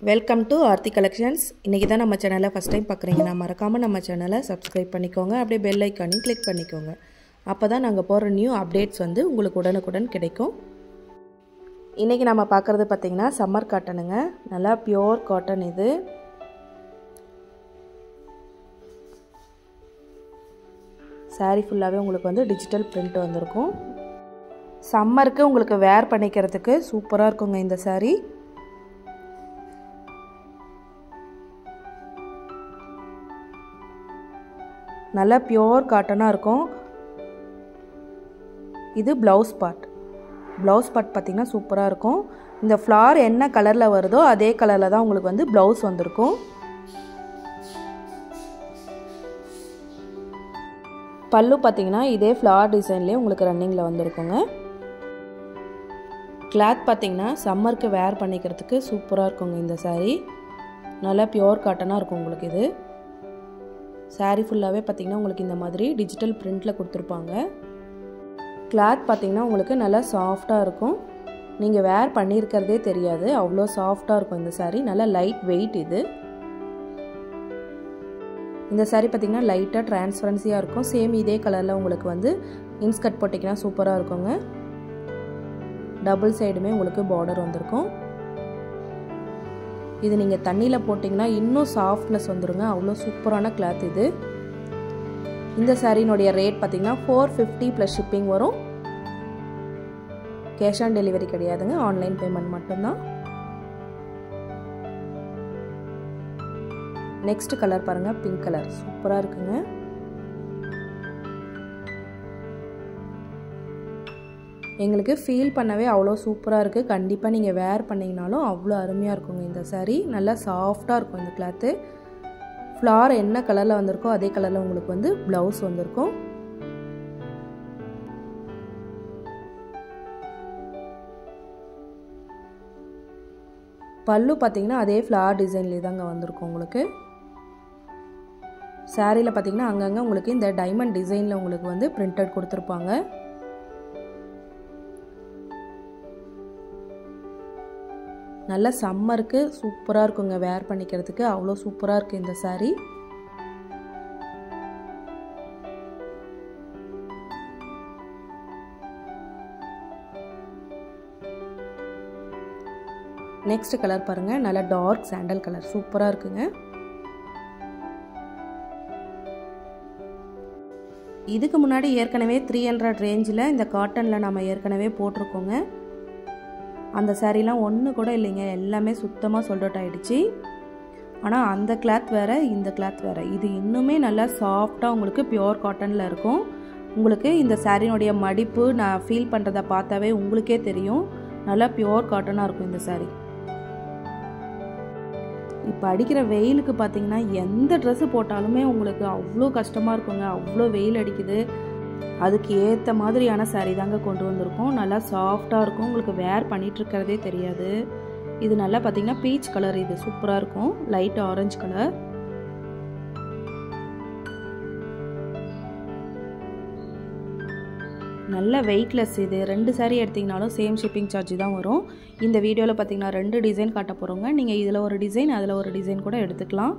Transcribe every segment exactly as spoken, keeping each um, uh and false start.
Welcome to Aarthi collections. இன்றைக்கி தான் நம்ம சேனலை ஃபஸ்ட் டைம் பார்க்குறீங்கன்னா மறக்காமல் நம்ம சேனலை சப்ஸ்கிரைப் பண்ணிக்கோங்க. அப்படியே பெல் ஐக்கானையும் கிளிக் பண்ணிக்கோங்க. அப்போ தான் நாங்கள் போகிற நியூ அப்டேட்ஸ் வந்து உங்களுக்கு உடனுக்குடன் கிடைக்கும். இன்றைக்கி நம்ம பார்க்குறது பார்த்திங்கன்னா சம்மர் காட்டனுங்க. நல்லா பியோர் காட்டன். இது சாரீ ஃபுல்லாகவே உங்களுக்கு வந்து டிஜிட்டல் பிரிண்ட் வந்திருக்கும். சம்மருக்கு உங்களுக்கு வேர் பண்ணிக்கிறதுக்கு சூப்பராக இருக்குங்க இந்த சாரீ. நல்லா பியோர் காட்டனாக இருக்கும். இது ப்ளவுஸ் பார்ட். ப்ளவுஸ் பார்ட் பார்த்திங்கன்னா சூப்பராக இருக்கும். இந்த ஃப்ளார் என்ன கலரில் வருதோ அதே கலரில் தான் உங்களுக்கு வந்து ப்ளவுஸ் வந்திருக்கும். பல்லு பார்த்திங்கன்னா இதே ஃப்ளார் டிசைன்லேயே உங்களுக்கு ரன்னிங்கில் வந்திருக்குங்க. கிளாத் பார்த்திங்கன்னா சம்மருக்கு வேர் பண்ணிக்கிறதுக்கு சூப்பராக இருக்குங்க இந்த சாரீ. நல்லா பியோர் காட்டனாக இருக்கும் உங்களுக்கு. இது சாரீ ஃபுல்லாகவே பார்த்திங்கன்னா உங்களுக்கு இந்த மாதிரி டிஜிட்டல் பிரிண்டில் கொடுத்துருப்பாங்க. கிளாத் பார்த்திங்கன்னா உங்களுக்கு நல்லா சாஃப்டாக இருக்கும். நீங்கள் வேர் பண்ணியிருக்கிறதே தெரியாது, அவ்வளோ சாஃப்டாக இருக்கும் இந்த சாரீ. நல்லா லைட் வெயிட். இது இந்த சாரீ பார்த்திங்கன்னா லைட்டாக டிரான்ஸ்பரன்சியாக இருக்கும். சேம் இதே கலரில் உங்களுக்கு வந்து இன்ஸ்கர்ட் போட்டிங்கன்னா சூப்பராக இருக்குங்க. டபுள் சைடுமே உங்களுக்கு பார்டர் வந்திருக்கும். இது நீங்கள் தண்ணியில் போட்டிங்கன்னா இன்னும் சாஃப்ட்னஸ் வந்துடுங்க. அவ்வளோ சூப்பரான கிளாத் இது. இந்த சாரீனுடைய ரேட் பார்த்திங்கன்னா ஃபோர் ஃபிஃப்டி ப்ளஸ் ஷிப்பிங் வரும். கேஷ் ஆன் டெலிவரி கிடையாதுங்க, ஆன்லைன் பேமெண்ட் மட்டும்தான். நெக்ஸ்ட் கலர் பாருங்கள், பிங்க் கலர். சூப்பராக இருக்குங்க. எங்களுக்கு ஃபீல் பண்ணவே அவ்வளோ சூப்பராக இருக்குது. கண்டிப்பாக நீங்கள் வேர் பண்ணிங்கனாலும் அவ்வளோ அருமையாக இருக்குங்க இந்த சாரீ. நல்லா சாஃப்டாக இருக்கும் இந்த கிளாத்து. ஃப்ளார் என்ன கலரில் வந்திருக்கோ அதே கலரில் உங்களுக்கு வந்து ப்ளவுஸ் வந்திருக்கும். பல்லு பார்த்திங்கன்னா அதே ஃப்ளார் டிசைன்லேயே தாங்க வந்திருக்கும் உங்களுக்கு. சாரியில் பார்த்திங்கன்னா அங்கங்கே உங்களுக்கு இந்த டைமண்ட் டிசைனில் உங்களுக்கு வந்து பிரிண்டட் கொடுத்துருப்பாங்க. நல்ல சம்மருக்கு சூப்பராக இருக்குங்க வேர் பண்ணிக்கிறதுக்கு. அவ்வளோ சூப்பராக இருக்குது இந்த சாரீ. நெக்ஸ்ட் கலர் பாருங்கள், நல்ல டார்க் சாண்டல் கலர். சூப்பராக இருக்குங்க. இதுக்கு முன்னாடி ஏற்கனவே த்ரீ ஹண்ட்ரட் ரேஞ்சில் இந்த காட்டனில் நம்ம ஏற்கனவே போட்டிருக்கோங்க. அந்த சாரீலாம் ஒன்று கூட இல்லைங்க, எல்லாமே சுத்தமாக சோல்ட் அவுட் ஆகிடுச்சு. ஆனால் அந்த கிளாத் வேறு, இந்த கிளாத் வேறு. இது இன்னுமே நல்லா சாஃப்டாக உங்களுக்கு பியோர் காட்டனில் இருக்கும். உங்களுக்கு இந்த சாரீனுடைய மடிப்பு நான் ஃபீல் பண்ணுறதை பார்த்தாவே உங்களுக்கே தெரியும். நல்லா பியோர் காட்டனாக இருக்கும் இந்த சாரீ. இப்போ அடிக்கிற வெயிலுக்கு பார்த்தீங்கன்னா எந்த ட்ரெஸ்ஸு போட்டாலுமே உங்களுக்கு அவ்வளோ கஷ்டமாக இருக்குங்க. அவ்வளோ வெயில் அடிக்குது. அதுக்கு ஏற்ற மாதிரியான சாரீ தாங்க கொண்டு வந்திருக்கோம். நல்லா சாஃப்டாக இருக்கும். உங்களுக்கு வேர் பண்ணிகிட்ருக்கிறதே தெரியாது. இது நல்லா பார்த்தீங்கன்னா பீச் கலர். இது சூப்பராக இருக்கும். Light orange colour. நல்ல வெயிட்லெஸ். இது ரெண்டு சாரீ எடுத்திங்கனாலும் சேம் ஷிப்பிங் சார்ஜ் தான் வரும். இந்த வீடியோவில் பார்த்தீங்கன்னா ரெண்டு டிசைன் காட்ட போகிறோங்க. நீங்கள் இதில் ஒரு டிசைன் அதில் ஒரு டிசைன் கூட எடுத்துக்கலாம்.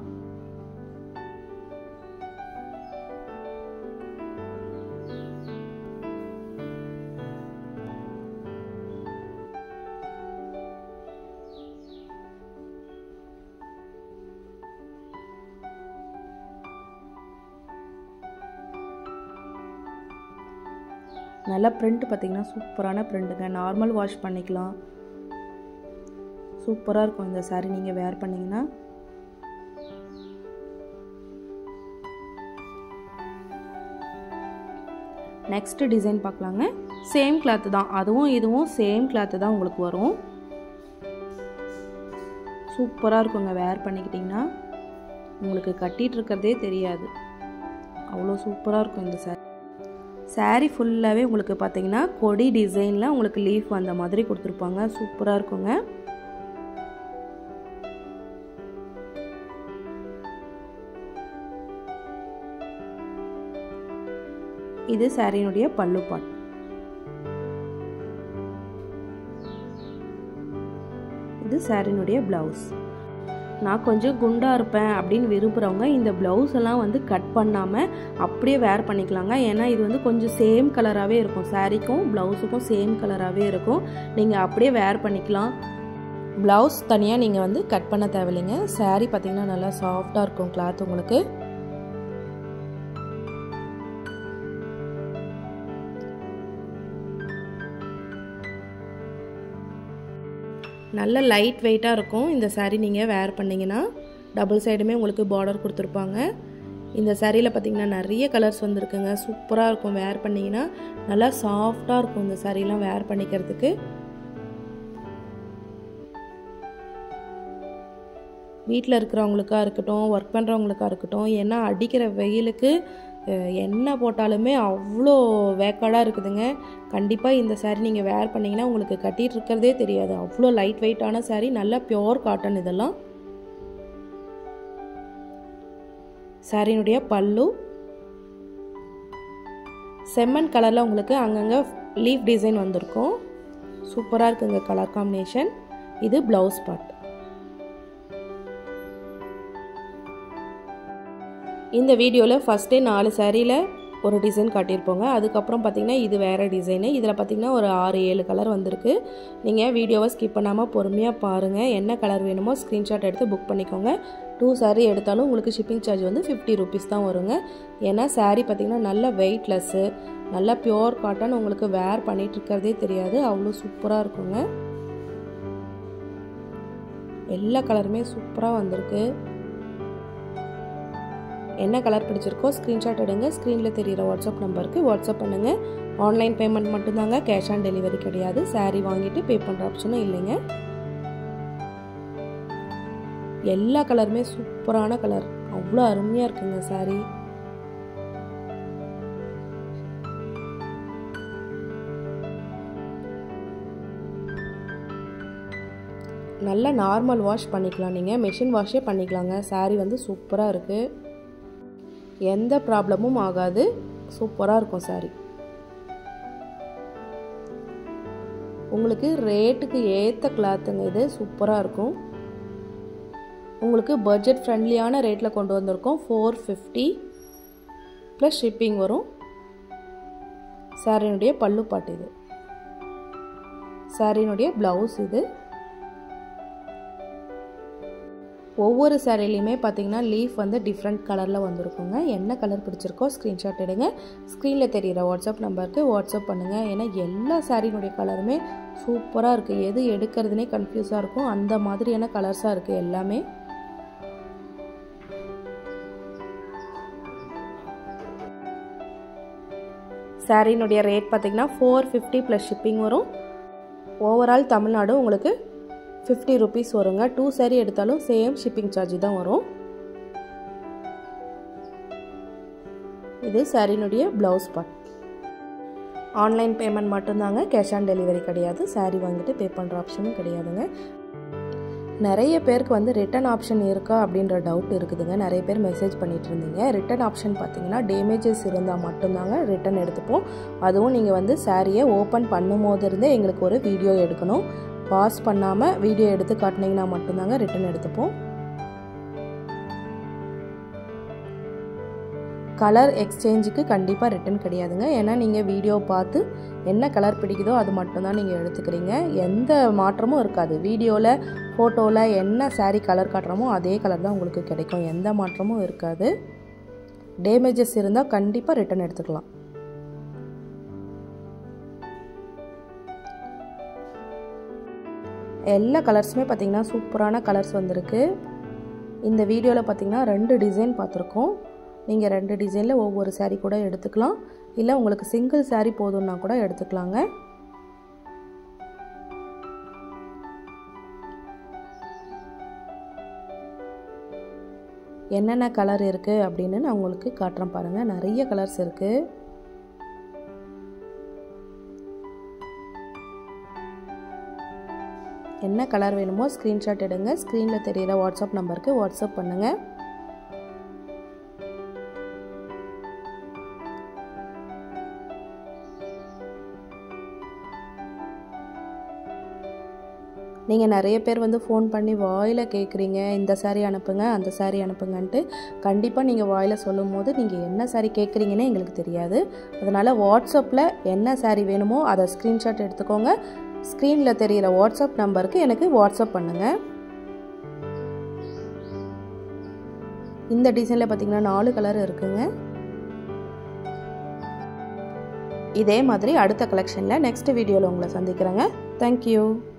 நல்லா பிரிண்ட் பார்த்திங்கன்னா சூப்பரான பிரிண்ட்டுங்க. நார்மல் வாஷ் பண்ணிக்கலாம். சூப்பராக இருக்கும் இந்த சாரீ நீங்கள் வேர் பண்ணிங்கன்னா. நெக்ஸ்ட் டிசைன் பார்க்கலாங்க. சேம் கிளாத்து தான், அதுவும் இதுவும் சேம் கிளாத்து தான் உங்களுக்கு வரும். சூப்பராக இருக்குங்க வேர் பண்ணிக்கிட்டிங்கன்னா. உங்களுக்கு கட்டிகிட்டு இருக்கிறதே தெரியாது. அவ்வளோ சூப்பராக இருக்கும் இந்த சாரீ. சாரீ ஃபுல்லாகவே உங்களுக்கு பார்த்தீங்கன்னா கொடி டிசைனில் உங்களுக்கு லீஃப் அந்த மாதிரி கொடுத்துருப்பாங்க. சூப்பராக இருக்குங்க. இது சாரீனுடைய பல்லு பார்ட். இது சாரினுடைய ப்ளவுஸ். நான் கொஞ்சம் குண்டாக இருப்பேன் அப்படின்னு விரும்புகிறவங்க இந்த ப்ளவுஸ் எல்லாம் வந்து கட் பண்ணாமல் அப்படியே வேர் பண்ணிக்கலாங்க. ஏன்னா இது வந்து கொஞ்சம் சேம் கலராகவே இருக்கும், சாரீக்கும் ப்ளவுஸுக்கும் சேம் கலராகவே இருக்கும். நீங்கள் அப்படியே வேர் பண்ணிக்கலாம். ப்ளவுஸ் தனியாக நீங்கள் வந்து கட் பண்ண தேவையில்லைங்க. சாரீ பார்த்திங்கன்னா நல்லா சாஃப்டாக இருக்கும் கிளாத் உங்களுக்கு. நல்ல லைட் வெயிட்டாக இருக்கும் இந்த சாரீ. நீங்கள் வேர் பண்ணிங்கன்னா டபுள் சைடுமே உங்களுக்கு பார்டர் கொடுத்துருப்பாங்க. இந்த சாரியில் பார்த்திங்கன்னா நிறைய கலர்ஸ் வந்துருக்குங்க. சூப்பராக இருக்கும் வேர் பண்ணிங்கன்னா. நல்லா சாஃப்டாக இருக்கும் இந்த சாரீலாம் வேர் பண்ணிக்கிறதுக்கு. வீட்டில் இருக்கிறவங்களுக்கா இருக்கட்டும், ஒர்க் பண்ணுறவங்களுக்கா இருக்கட்டும், ஏன்னா அடிக்கிற வெயிலுக்கு என்ன போட்டாலுமே அவ்வளோ வேக்காடாக இருக்குதுங்க. கண்டிப்பாக இந்த சாரீ நீங்கள் வேர் பண்ணிங்கன்னா உங்களுக்கு கட்டிகிட்டு இருக்கிறதே தெரியாது. அவ்வளோ லைட் வெயிட்டான சாரீ, நல்லா பியோர் காட்டன் இதெல்லாம். சாரியினுடைய பல்லு செம்மண் கலரில் உங்களுக்கு அங்கங்கே லீஃப் டிசைன் வந்திருக்கும். சூப்பராக இருக்குங்க கலர் காம்பினேஷன். இது ப்ளவுஸ் பார்ட். இந்த வீடியோவில் ஃபஸ்ட்டே நாலு சாரியில் ஒரு டிசைன் காட்டியிருப்போங்க. அதுக்கப்புறம் பார்த்திங்கன்னா இது வேறு டிசைனு. இதில் பார்த்திங்கன்னா ஒரு ஆறு ஏழு கலர் வந்திருக்கு. நீங்கள் வீடியோவை ஸ்கிப் பண்ணாமல் பொறுமையாக பாருங்கள். என்ன கலர் வேணுமோ ஸ்க்ரீன்ஷாட் எடுத்து புக் பண்ணிக்கோங்க. டூ சாரீ எடுத்தாலும் உங்களுக்கு ஷிப்பிங் சார்ஜ் வந்து ஃபிஃப்டி ருபீஸ் தான் வருங்க. ஏன்னா சாரீ பார்த்திங்கன்னா நல்ல வெயிட்லெஸ்ஸு, நல்ல பியோர் காட்டன். உங்களுக்கு வேர் பண்ணிகிட்டு இருக்கிறதே தெரியாது, அவ்வளோ சூப்பராக இருக்குங்க. எல்லா கலருமே சூப்பராக வந்திருக்கு. என்ன கலர் பிடிச்சிருக்கோ ஸ்க்ரீன்ஷாட் எடுங்க. ஸ்க்ரீனில் தெரிகிற வாட்ஸ்அப் நம்பருக்கு வாட்ஸ்அப் பண்ணுங்கள். ஆன்லைன் பேமெண்ட் மட்டும்தாங்க, கேஷ் ஆன் டெலிவரி கிடையாது. சாரீ வாங்கிட்டு பே பண்ணுற ஆப்ஷனும் இல்லைங்க. எல்லா கலருமே சூப்பரான கலர், அவ்வளோ அருமையாக இருக்குங்க சாரீ. நல்லா நார்மல் வாஷ் பண்ணிக்கலாம், நீங்கள் மெஷின் வாஷே பண்ணிக்கலாங்க. சாரீ வந்து சூப்பராக இருக்குது, எந்த ப்ராப்ளமும் ஆகாது. சூப்பராக இருக்கும் சாரீ. உங்களுக்கு ரேட்டுக்கு ஏற்ற கிளாத்துங்க இது, சூப்பராக இருக்கும். உங்களுக்கு பட்ஜெட் ஃப்ரெண்ட்லியான ரேட்டில் கொண்டு வந்திருக்கோம். ஃபோர் ஃபிஃப்டி ப்ளஸ் ஷிப்பிங் வரும். சாரியினுடைய பல்லு பாட்டு இது. சாரியினுடைய ப்ளவுஸ் இது. ஒவ்வொரு சாரிலையுமே பார்த்தீங்கன்னா லீஃப் வந்து டிஃப்ரெண்ட் கலரில் வந்திருக்குங்க. என்ன கலர் பிடிச்சிருக்கோ ஸ்க்ரீன்ஷாட் எடுங்க. ஸ்க்ரீனில் தெரிகிற வாட்ஸ்அப் நம்பருக்கு வாட்ஸ்அப் பண்ணுங்கள். ஏன்னா எல்லா சாரியினுடைய கலருமே சூப்பராக இருக்குது. எது எடுக்கிறதுனே கன்ஃபியூஸாக இருக்கும், அந்த மாதிரியான கலர்ஸாக இருக்குது எல்லாமே. சாரியினுடைய ரேட் பார்த்தீங்கன்னா ஃபோர் ஃபிஃப்டி ப்ளஸ் ஷிப்பிங் வரும். ஓவரால் தமிழ்நாடு உங்களுக்கு ஃபிஃப்டி ருபீஸ் வருங்க. டூ சாரீ எடுத்தாலும் சேம் ஷிப்பிங் சார்ஜ் தான் வரும். இது சாரியினுடைய ப்ளவுஸ் பார்ட். ஆன்லைன் பேமெண்ட் மட்டும்தாங்க, கேஷ் ஆன் டெலிவரி கிடையாது. சாரீ வாங்கிட்டு பே பண்ணுற ஆப்ஷனும் கிடையாதுங்க. நிறைய பேருக்கு வந்து ரிட்டன் ஆப்ஷன் இருக்கா அப்படின்ற டவுட் இருக்குதுங்க. நிறைய பேர் மெசேஜ் பண்ணிட்டு இருந்தீங்க. ரிட்டன் ஆப்ஷன் பார்த்தீங்கன்னா டேமேஜஸ் இருந்தால் மட்டும்தாங்க ரிட்டன் எடுத்துப்போம். அதுவும் நீங்கள் வந்து சாரியை ஓப்பன் பண்ணும் போது இருந்தே எங்களுக்கு ஒரு வீடியோ எடுக்கணும். பாஸ் பண்ணாமல் வீடியோ எடுத்து காட்டினீங்கன்னா மட்டும்தாங்க ரிட்டன் எடுத்துப்போம். கலர் எக்ஸ்சேஞ்சுக்கு கண்டிப்பாக ரிட்டன் கிடையாதுங்க. ஏன்னா நீங்கள் வீடியோ பார்த்து என்ன கலர் பிடிக்குதோ அது மட்டும்தான் நீங்கள் எடுத்துக்கிறீங்க. எந்த மாற்றமும் இருக்காது. வீடியோவில் ஃபோட்டோவில் என்ன சாரீ கலர் காட்டுறோமோ அதே கலர் தான் உங்களுக்கு கிடைக்கும். எந்த மாற்றமும் இருக்காது. டேமேஜஸ் இருந்தால் கண்டிப்பாக ரிட்டன் எடுத்துக்கலாம். எல்லா கலர்ஸுமே பார்த்திங்கன்னா சூப்பரான கலர்ஸ் வந்திருக்கு. இந்த வீடியோவில் பார்த்திங்கன்னா ரெண்டு டிசைன் பார்த்துருக்கோம். நீங்கள் ரெண்டு டிசைனில் ஒவ்வொரு சாரீ கூட எடுத்துக்கலாம். இல்லை உங்களுக்கு சிங்கிள் சாரீ போதும்னா கூட எடுத்துக்கலாங்க. என்னென்ன கலர் இருக்குது அப்படின்னு நான் உங்களுக்கு காட்டுறேன் பாருங்கள். நிறைய கலர்ஸ் இருக்குது. என்ன கலர் வேணுமோ ஸ்க்ரீன்ஷாட் எடுங்க. ஸ்க்ரீனில் தெரிகிற வாட்ஸ்அப் நம்பருக்கு வாட்ஸ்அப் பண்ணுங்கள். நீங்கள் நிறைய பேர் வந்து ஃபோன் பண்ணி வாயில் கேட்குறீங்க, இந்த சாரீ அனுப்புங்க அந்த சாரீ அனுப்புங்கன்ட்டு. கண்டிப்பாக நீங்கள் வாயில் சொல்லும் போது நீங்கள் என்ன சாரீ கேட்குறீங்கன்னு எங்களுக்கு தெரியாது. அதனால் வாட்ஸ்அப்பில் என்ன சாரீ வேணுமோ அதை ஸ்க்ரீன்ஷாட் எடுத்துக்கோங்க. ஸ்க்ரீனில் தெரிகிற வாட்ஸ்அப் நம்பருக்கு எனக்கு வாட்ஸ்அப் பண்ணுங்கள். இந்த டிசைனில் பார்த்திங்கன்னா நாலு கலர் இருக்குங்க. இதே மாதிரி அடுத்த கலெக்ஷனில் நெக்ஸ்ட் வீடியோவில் உங்களை சந்திக்கிறேங்க. தேங்க்யூ.